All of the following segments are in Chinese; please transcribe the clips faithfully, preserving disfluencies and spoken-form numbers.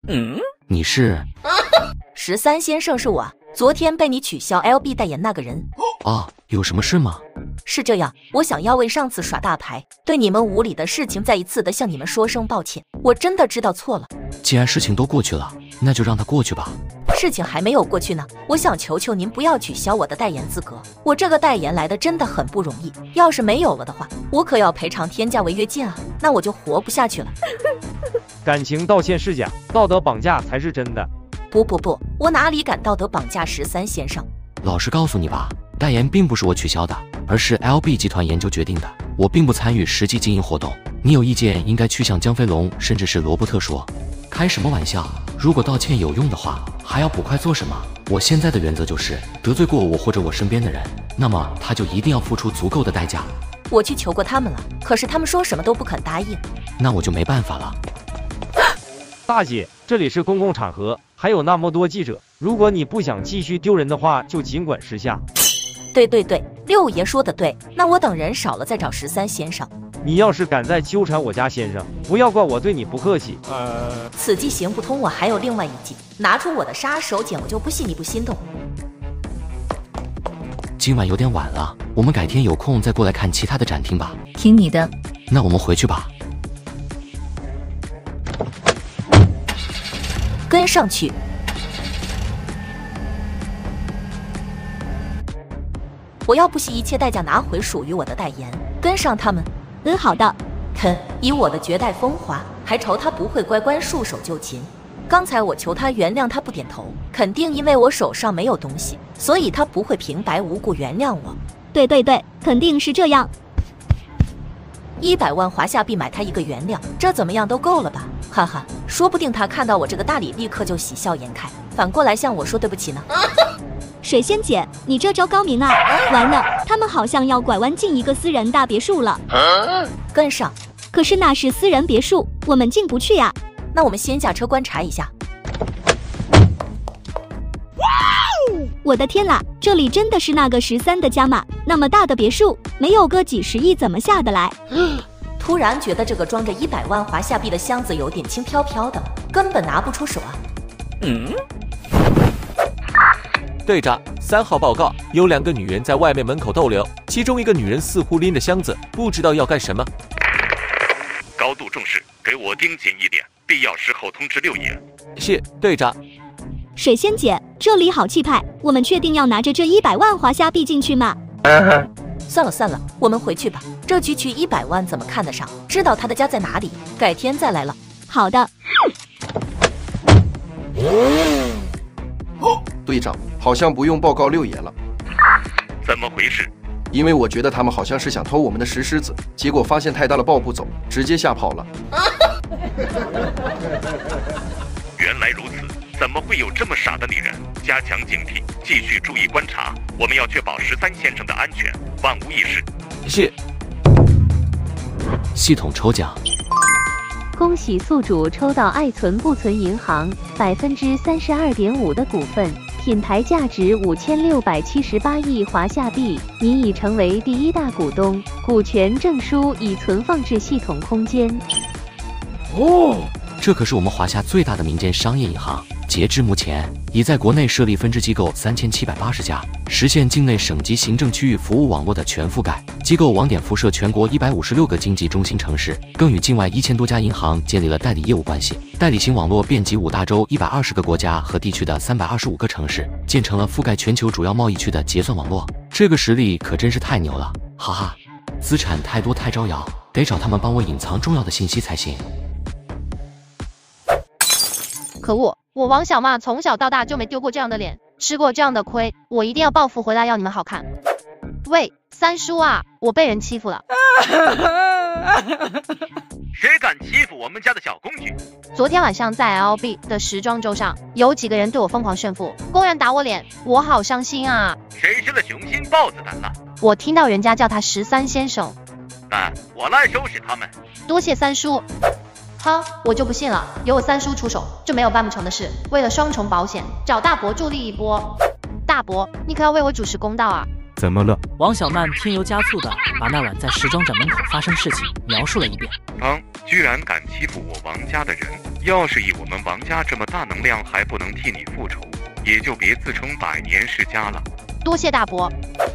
嗯，你是？ 十三先生是我啊，昨天被你取消 L B 代言那个人。 哦，有什么事吗？ 是这样，我想要为上次耍大牌，对你们无礼的事情再一次的向你们说声抱歉，我真的知道错了。 既然事情都过去了，那就让它过去吧。 事情还没有过去呢，我想求求您不要取消我的代言资格，我这个代言来的真的很不容易，要是没有了的话，我可要赔偿天价违约金啊，那我就活不下去了。 感情道歉是假，道德绑架才是真的。 不不不，我哪里敢道德绑架十三先生？ 老实告诉你吧，代言并不是我取消的，而是 L B 集团研究决定的，我并不参与实际经营活动。你有意见应该去向江飞龙甚至是罗伯特说。开什么玩笑，如果道歉有用的话，还要捕快做什么？我现在的原则就是得罪过我或者我身边的人，那么他就一定要付出足够的代价。 我去求过他们了，可是他们说什么都不肯答应。 那我就没办法了。 大姐，这里是公共场合，还有那么多记者，如果你不想继续丢人的话，就尽管示下。 对对对，六爷说的对，那我等人少了再找十三先生。 你要是敢再纠缠我家先生，不要怪我对你不客气。 呃，此计行不通，我还有另外一计，拿出我的杀手锏，我就不信你不心动。 今晚有点晚了，我们改天有空再过来看其他的展厅吧。 听你的。 那我们回去吧。 跟上去。我要不惜一切代价拿回属于我的代言，跟上他们。 嗯，好的。 肯以我的绝代风华，还愁他不会乖乖束手就擒？刚才我求他原谅，他不点头，肯定因为我手上没有东西，所以他不会平白无故原谅我。 对对对，肯定是这样。 一百万华夏币买他一个原谅，这怎么样都够了吧？哈哈，说不定他看到我这个大礼，立刻就喜笑颜开，反过来向我说对不起呢。 水仙姐，你这招高明啊！完了，他们好像要拐弯进一个私人大别墅了。 跟上。 可是那是私人别墅，我们进不去呀。 那我们先下车观察一下。 我的天啦，这里真的是那个十三的家吗？那么大的别墅，没有个几十亿怎么下得来？ 突然觉得这个装着一百万华夏币的箱子有点轻飘飘的，根本拿不出手啊。 嗯。队长，三号报告，有两个女人在外面门口逗留，其中一个女人似乎拎着箱子，不知道要干什么。 高度重视，给我盯紧一点，必要时候通知六爷。 是，队长。 水仙姐，这里好气派，我们确定要拿着这一百万华夏币进去吗？ 算了算了，我们回去吧。这区区一百万怎么看得上？知道他的家在哪里，改天再来了。 好的。 哦，队长，好像不用报告六爷了。 怎么回事？ 因为我觉得他们好像是想偷我们的石狮子，结果发现太大了抱不走，直接吓跑了。 原来如此，怎么会有这么傻的女人？加强警惕，继续注意观察，我们要确保十三先生的安全，万无一失。 是。 系统抽奖。 恭喜宿主抽到爱存不存银行百分之三十二点五的股份，品牌价值五千六百七十八亿华夏币，您已成为第一大股东，股权证书已存放至系统空间。 哦，这可是我们华夏最大的民间商业银行，截至目前已在国内设立分支机构三千七百八十家，实现境内省级行政区域服务网络的全覆盖。机构网点辐射全国一百五十六个经济中心城市，更与境外一千多家银行建立了代理业务关系。代理型网络遍及五大洲一百二十个国家和地区的三百二十五个城市，建成了覆盖全球主要贸易区的结算网络。这个实力可真是太牛了，哈哈！资产太多太招摇，得找他们帮我隐藏重要的信息才行。 可恶！我王小骂从小到大就没丢过这样的脸，吃过这样的亏，我一定要报复回来，要你们好看。喂，三叔啊，我被人欺负了。 谁敢欺负我们家的小公举？ 昨天晚上在 L B 的时装周上，有几个人对我疯狂炫富，公然打我脸，我好伤心啊！ 谁吃了雄心豹子胆了？ 我听到人家叫他十三先生。 那我来收拾他们。 多谢三叔。哼，我就不信了，有我三叔出手就没有办不成的事。为了双重保险，找大伯助力一波。大伯，你可要为我主持公道啊！ 怎么了？ 王小曼添油加醋的把那晚在时装展门口发生事情描述了一遍。 刚居然敢欺负我王家的人， 要是以我们王家这么大能量还不能替你复仇，也就别自称百年世家了。 多谢大伯。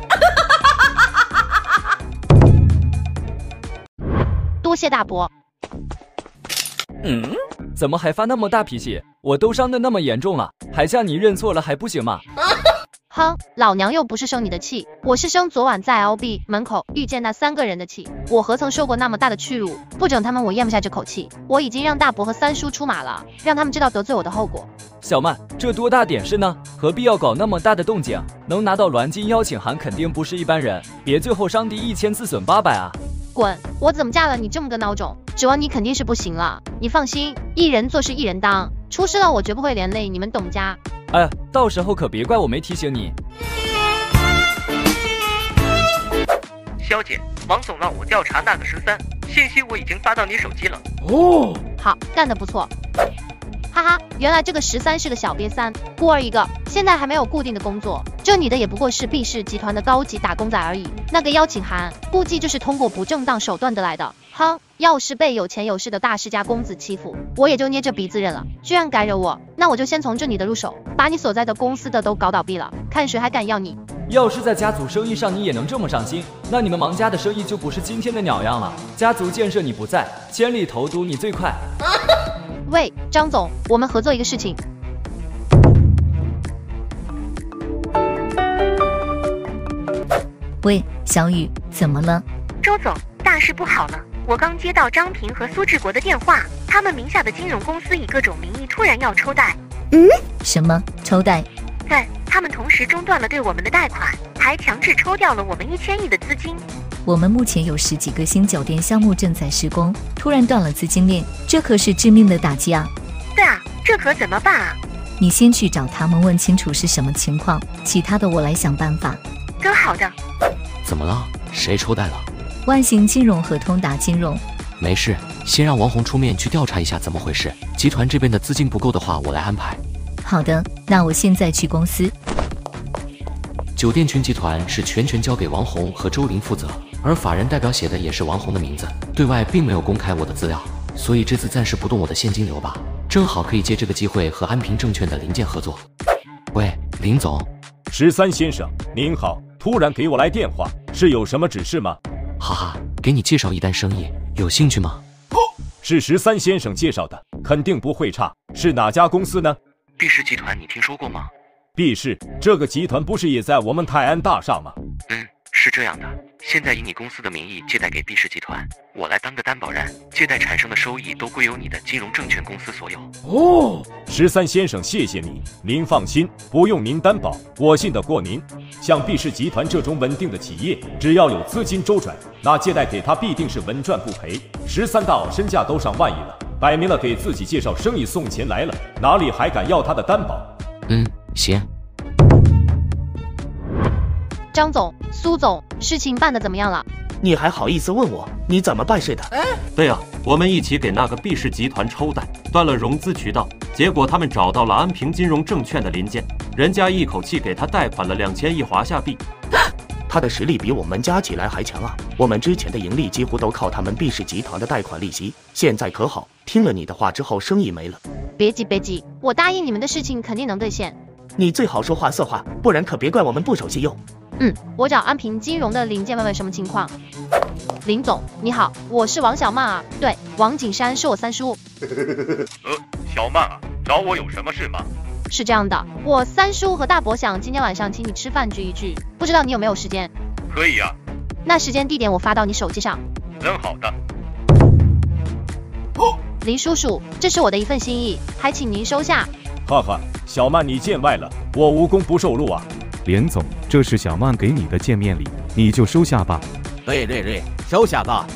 多谢大伯。 嗯，怎么还发那么大脾气？我都伤得那么严重了，还向你认错了还不行吗？ 哼，老娘又不是生你的气，我是生昨晚在 L B 门口遇见那三个人的气。我何曾受过那么大的屈辱？不整他们我咽不下这口气。我已经让大伯和三叔出马了，让他们知道得罪我的后果。 小曼，这多大点事呢？何必要搞那么大的动静？能拿到栾金邀请函肯定不是一般人，别最后伤敌一千自损八百啊！ 滚！我怎么嫁了你这么个孬种？指望你肯定是不行了。你放心，一人做事一人当，出事了我绝不会连累你们董家。 哎，到时候可别怪我没提醒你。 肖姐，王总让我调查那个十三，信息我已经发到你手机了。 哦，好，干得不错。哈哈，原来这个十三是个小瘪三，孤儿一个，现在还没有固定的工作。这女的也不过是毕氏集团的高级打工仔而已。那个邀请函，估计就是通过不正当手段得来的。哼，要是被有钱有势的大世家公子欺负，我也就捏着鼻子忍了。居然敢惹我，那我就先从这女的入手，把你所在的公司的都搞倒闭了，看谁还敢要你。 要是在家族生意上你也能这么上心，那你们王家的生意就不是今天的鸟样了。家族建设你不在，千里投毒你最快。 喂，张总，我们合作一个事情。 喂，小雨，怎么了？ 周总，大事不好了！我刚接到张平和苏志国的电话，他们名下的金融公司以各种名义突然要抽贷。 嗯？什么抽贷？ 对，他们同时中断了对我们的贷款，还强制抽掉了我们一千亿的资金。 我们目前有十几个新酒店项目正在施工，突然断了资金链，这可是致命的打击啊！ 对啊，这可怎么办啊？ 你先去找他们问清楚是什么情况，其他的我来想办法。 哥，好的。 怎么了？谁抽贷了？ 万行金融和通达金融。 没事，先让王红出面去调查一下怎么回事。集团这边的资金不够的话，我来安排。 好的，那我现在去公司。 酒店群集团是全权交给王红和周林负责，而法人代表写的也是王红的名字，对外并没有公开我的资料，所以这次暂时不动我的现金流吧，正好可以借这个机会和安平证券的零件合作。喂，林总。 十三先生，您好，突然给我来电话，是有什么指示吗？ 哈哈，给你介绍一单生意，有兴趣吗？ 是十三先生介绍的，肯定不会差。是哪家公司呢？ 毕氏集团，你听说过吗？ 毕氏这个集团不是也在我们泰安大厦吗？ 嗯，是这样的。现在以你公司的名义借贷给毕氏集团，我来当个担保人，借贷产生的收益都归由你的金融证券公司所有。 哦，十三先生，谢谢你。您放心，不用您担保，我信得过您。像毕氏集团这种稳定的企业，只要有资金周转，那借贷给他必定是稳赚不赔。十三大佬身价都上万亿了，摆明了给自己介绍生意送钱来了，哪里还敢要他的担保？ 嗯，行。 张总、苏总，事情办得怎么样了？ 你还好意思问我？你怎么办事的？ 对啊，我们一起给那个毕氏集团抽贷，断了融资渠道，结果他们找到了安平金融证券的零件，人家一口气给他贷款了两千亿华夏币。 他的实力比我们加起来还强啊！我们之前的盈利几乎都靠他们毕氏集团的贷款利息，现在可好，听了你的话之后，生意没了。 别急别急，我答应你们的事情肯定能兑现。 你最好说话算话，不然可别怪我们不守信用。 嗯，我找安平金融的林建问问什么情况。林总，你好，我是王小曼啊。对，王景山是我三叔。 呃，小曼啊，找我有什么事吗？ 是这样的，我三叔和大伯想今天晚上请你吃饭聚一聚，不知道你有没有时间？ 可以啊。 那时间地点我发到你手机上。 很好的。 林叔叔，这是我的一份心意，还请您收下。 哈哈，小曼你见外了，我无功不受禄啊。 连总，这是小曼给你的见面礼，你就收下吧。 对对对，收下吧。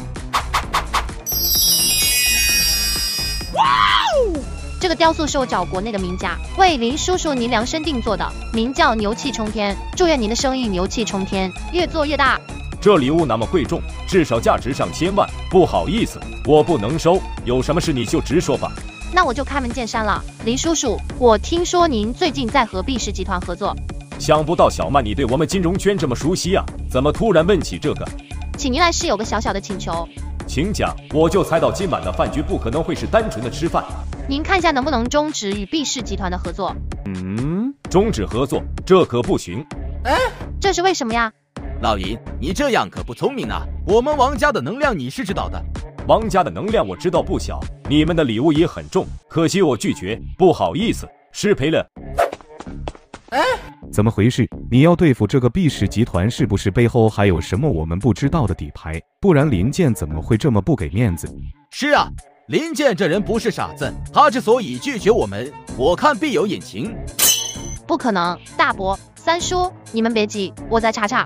哇哦！这个雕塑是我找国内的名家为林叔叔您量身定做的，名叫牛气冲天。祝愿您的生意牛气冲天，越做越大。 这礼物那么贵重，至少价值上千万，不好意思，我不能收。有什么事你就直说吧。 那我就开门见山了，林叔叔，我听说您最近在和毕氏集团合作。 想不到小曼你对我们金融圈这么熟悉啊，怎么突然问起这个？ 请您来是有个小小的请求。 请讲，我就猜到今晚的饭局不可能会是单纯的吃饭。 您看一下能不能终止与毕氏集团的合作？ 嗯，终止合作，这可不行。 哎， 这是为什么呀？ 老尹，你这样可不聪明啊！我们王家的能量你是知道的。 王家的能量我知道不小，你们的礼物也很重，可惜我拒绝，不好意思，失陪了。 哎，怎么回事？你要对付这个毕氏集团，是不是背后还有什么我们不知道的底牌？不然林健怎么会这么不给面子？ 是啊，林健这人不是傻子，他之所以拒绝我们，我看必有隐情。 不可能，大伯、三叔，你们别急，我再查查。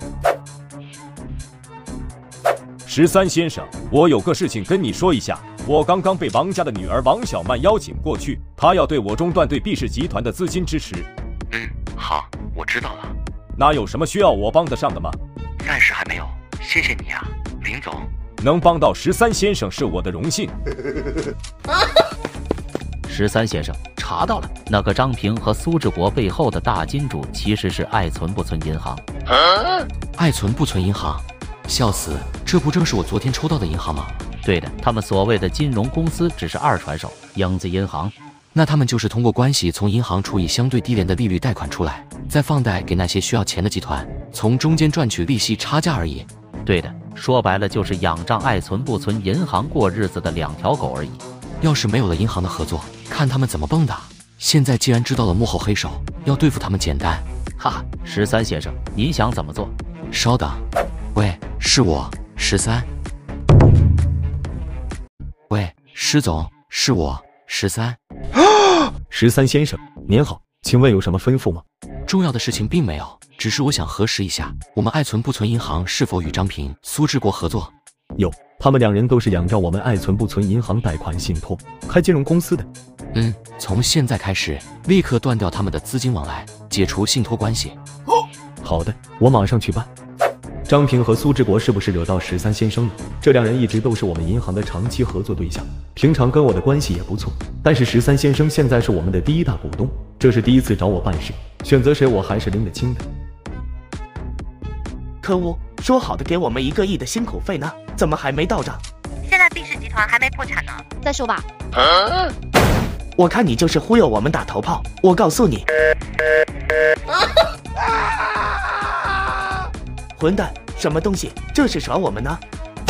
十三先生，我有个事情跟你说一下。我刚刚被王家的女儿王小曼邀请过去，她要对我中断对毕氏集团的资金支持。 嗯，好，我知道了。 那有什么需要我帮得上的吗？ 暂时还没有，谢谢你啊，林总。 能帮到十三先生是我的荣幸。 十三先生，查到了，那个张平和苏志国背后的大金主其实是爱存不存银行。 啊、爱存不存银行？笑死，这不正是我昨天抽到的银行吗？ 对的，他们所谓的金融公司只是二传手，英资银行。 那他们就是通过关系从银行处以相对低廉的利率贷款出来，再放贷给那些需要钱的集团，从中间赚取利息差价而已。 对的，说白了就是仰仗爱存不存银行过日子的两条狗而已。 要是没有了银行的合作，看他们怎么蹦跶。现在既然知道了幕后黑手，要对付他们简单。 哈，十三先生，你想怎么做？ 稍等，喂，是我，十三。喂，施总，是我，十三。 十三先生，您好，请问有什么吩咐吗？ 重要的事情并没有，只是我想核实一下，我们爱存不存银行是否与张平、苏志国合作。 有，他们两人都是仰仗我们爱存不存银行贷款信托开金融公司的。 嗯，从现在开始，立刻断掉他们的资金往来，解除信托关系。 好的，我马上去办。张平和苏志国是不是惹到十三先生了？这两人一直都是我们银行的长期合作对象，平常跟我的关系也不错。但是十三先生现在是我们的第一大股东，这是第一次找我办事，选择谁我还是拎得清的。 可恶，说好的给我们一个亿的辛苦费呢？怎么还没到账？ 现在毕氏集团还没破产呢。 再说吧。 啊、我看你就是忽悠我们打头炮。我告诉你，混蛋！什么东西？这是耍我们呢？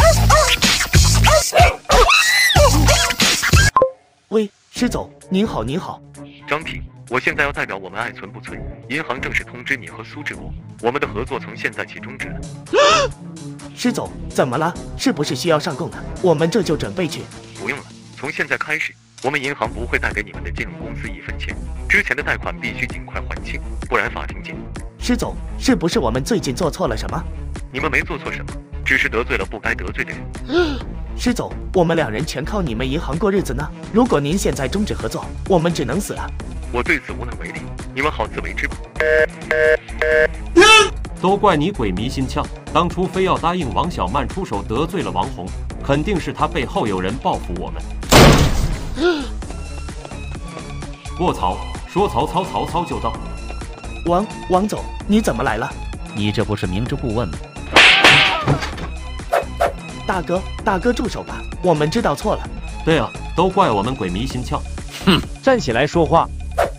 喂，施总，您好，您好。 张平，我现在要代表我们爱存不存银行正式通知你和苏志国，我们的合作从现在起终止了。 施总，怎么了？是不是需要上供了？我们这就准备去。 不用了，从现在开始，我们银行不会贷给你们的金融公司一分钱，之前的贷款必须尽快还清，不然法庭见。 施总，是不是我们最近做错了什么？ 你们没做错什么，只是得罪了不该得罪的人。施总，我们两人全靠你们银行过日子呢。如果您现在终止合作，我们只能死了。 我对此无能为力，你们好自为之吧。 都怪你鬼迷心窍，当初非要答应王小曼出手得罪了王红，肯定是他背后有人报复我们。卧槽，说曹操，曹操就到。 王王总，你怎么来了？ 你这不是明知故问吗？ 大哥，大哥住手吧，我们知道错了。 对啊，都怪我们鬼迷心窍。 哼，站起来说话。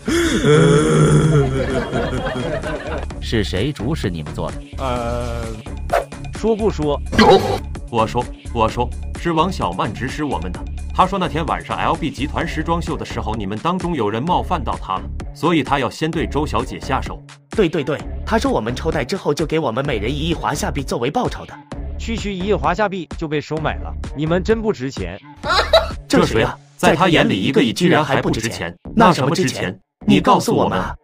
是谁主使你们做的？ 呃，说不说？ 我说，我说，是王小曼指使我们的。他说那天晚上 L B 集团时装秀的时候，你们当中有人冒犯到他了，所以他要先对周小姐下手。 对对对，他说我们抽贷之后就给我们每人一亿华夏币作为报酬的。 区区一亿华夏币就被收买了，你们真不值钱。 这谁啊？在他眼里一个亿居然还不值钱，那什么值钱？你告诉我们啊！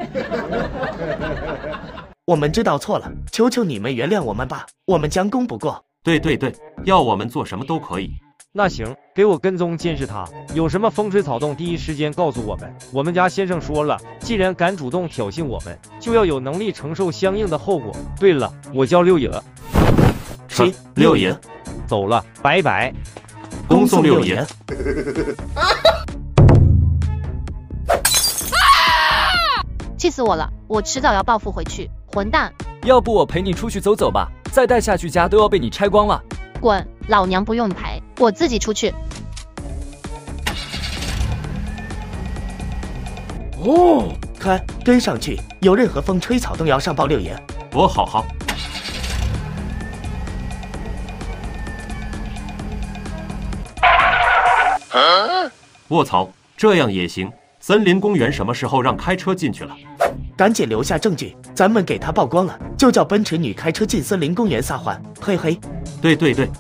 我们知道错了，求求你们原谅我们吧，我们将功补过。 对对对，要我们做什么都可以。 那行，给我跟踪监视他，有什么风吹草动第一时间告诉我们。我们家先生说了，既然敢主动挑衅我们，就要有能力承受相应的后果。对了，我叫六爷。 谁？ 六爷。 走了，拜拜。 恭送六爷。 气死我了！我迟早要报复回去，混蛋！ 要不我陪你出去走走吧，再带下去家都要被你拆光了。 滚！老娘不用陪，我自己出去。 哦，快跟上去！有任何风吹草动要上报六爷。 我好好。卧槽，这样也行？森林公园什么时候让开车进去了？ 赶紧留下证据，咱们给他曝光了，就叫奔驰女开车进森林公园撒欢，嘿嘿。 对对对。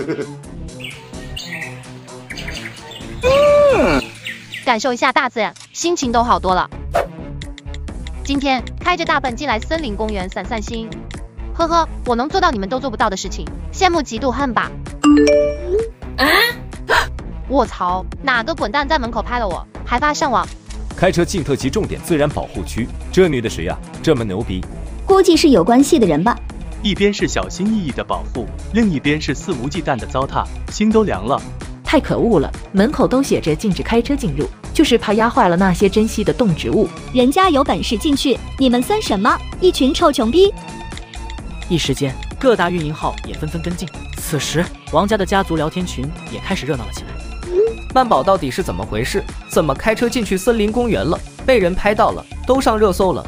感受一下大自然，心情都好多了。今天开着大奔进来森林公园散散心，呵呵，我能做到你们都做不到的事情，羡慕嫉妒恨吧。啊！卧槽，哪个滚蛋在门口拍了我，还发上网？ 开车进特级重点自然保护区，这女的谁呀、啊？这么牛逼？ 估计是有关系的人吧。 一边是小心翼翼的保护，另一边是肆无忌惮的糟蹋，心都凉了。 太可恶了！门口都写着禁止开车进入，就是怕压坏了那些珍稀的动植物。 人家有本事进去，你们算什么？一群臭穷逼！ 一时间，各大运营号也纷纷跟进。此时，王家的家族聊天群也开始热闹了起来。 曼宝到底是怎么回事？怎么开车进去森林公园了？被人拍到了，都上热搜了。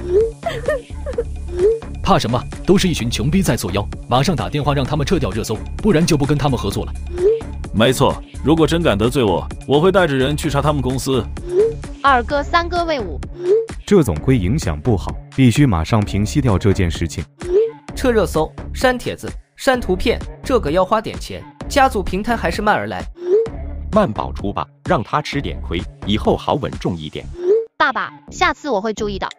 怕什么？都是一群穷逼在作妖，马上打电话让他们撤掉热搜，不然就不跟他们合作了。 没错，如果真敢得罪我，我会带着人去查他们公司。 二哥三哥为伍， 这总归影响不好，必须马上平息掉这件事情。 撤热搜、删帖子、删图片，这个要花点钱。家族平摊还是慢儿来。 慢保出吧，让他吃点亏，以后好稳重一点。 爸爸，下次我会注意的。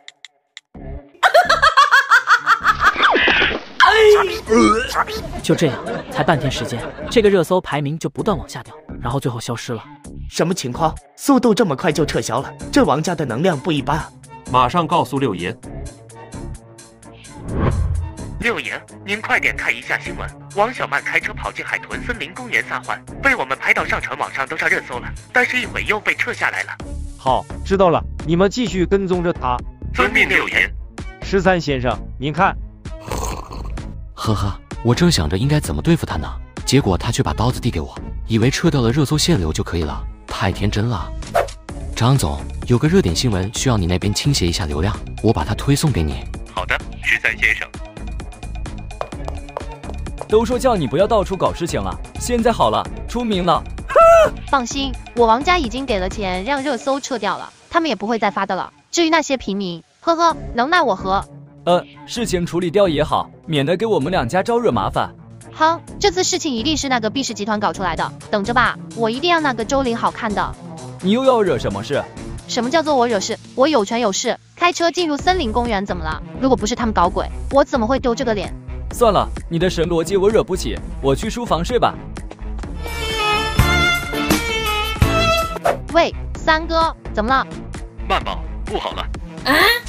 就这样，才半天时间，这个热搜排名就不断往下掉，然后最后消失了。 什么情况？速度这么快就撤销了？这王家的能量不一般啊！ 马上告诉六爷。 六爷，您快点看一下新闻，王小曼开车跑进海豚森林公园撒欢，被我们拍到上传网上都上热搜了，但是一会又被撤下来了。 好，知道了，你们继续跟踪着他。 遵命六爷。 十三先生，您看。 呵呵，我正想着应该怎么对付他呢，结果他却把刀子递给我，以为撤掉了热搜限流就可以了，太天真了。张总，有个热点新闻需要你那边倾斜一下流量，我把它推送给你。 好的，十三先生。 都说叫你不要到处搞事情了，现在好了，出名了。 放心，我王家已经给了钱让热搜撤掉了，他们也不会再发的了。至于那些平民，呵呵，能奈我何？ 呃，事情处理掉也好，免得给我们两家招惹麻烦。 哼，这次事情一定是那个毕氏集团搞出来的，等着吧，我一定让那个周玲好看的。 你又要惹什么事？ 什么叫做我惹事？我有权有势，开车进入森林公园怎么了？如果不是他们搞鬼，我怎么会丢这个脸？ 算了，你的神逻辑我惹不起，我去书房睡吧。 喂，三哥，怎么了？ 曼宝，不好了！ 啊！